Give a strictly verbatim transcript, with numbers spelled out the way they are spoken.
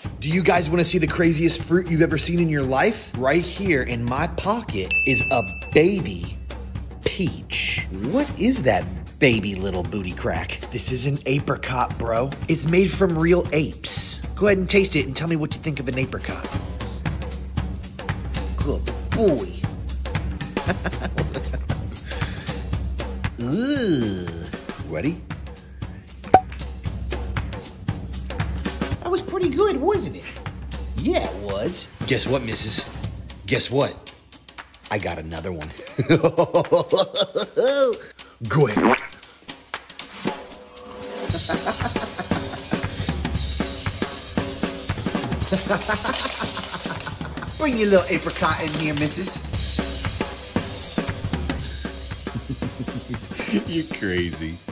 Do you guys want to see the craziest fruit you've ever seen in your life? Right here in my pocket is a baby peach. What is that baby little booty crack? This is an apricot, bro. It's made from real apes. Go ahead and taste it and tell me what you think of an apricot. Good boy. Ooh. Ready? That was pretty good, wasn't it? Yeah, it was. Guess what, missus? Guess what? I got another one. Go ahead. Bring your little apricot in here, missus. You're crazy.